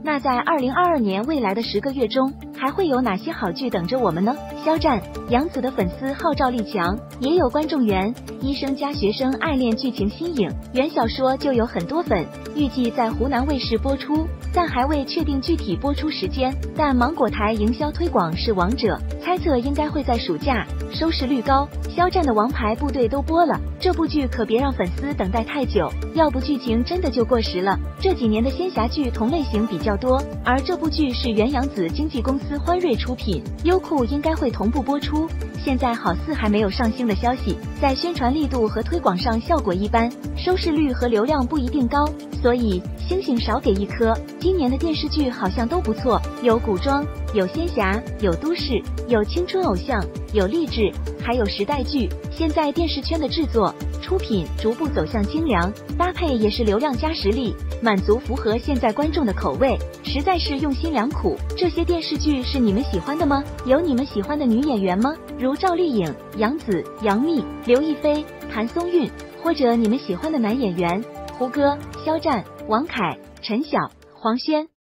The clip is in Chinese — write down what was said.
那在2022年未来的10个月中，还会有哪些好剧等着我们呢？肖战、杨紫的粉丝号召力强，也有观众缘，医生加学生爱恋剧情新颖，原小说就有很多粉，预计在湖南卫视播出，但还未确定具体播出时间。但芒果台营销推广是王者，猜测应该会在暑假，收视率高。肖战的王牌部队都播了，这部剧可别让粉丝等待太久，要不剧情真的就过时了。这几年的仙侠剧同类型比较多，而这部剧是原洋子经纪公司欢瑞出品，优酷应该会同步播出。现在好似还没有上星的消息，在宣传力度和推广上效果一般，收视率和流量不一定高，所以星星少给一颗。今年的电视剧好像都不错，有古装，有仙侠，有都市，有青春偶像，有励志，还有时代剧。现在电视圈的制作、出品逐步走向精良，搭配也是流量加实力，满足符合现在观众的口味，实在是用心良苦。这些电视剧是你们喜欢的吗？有你们喜欢的女演员吗？如赵丽颖、杨紫、杨幂、刘亦菲、谭松韵，或者你们喜欢的男演员胡歌、肖战、王凯、陈晓、黄轩。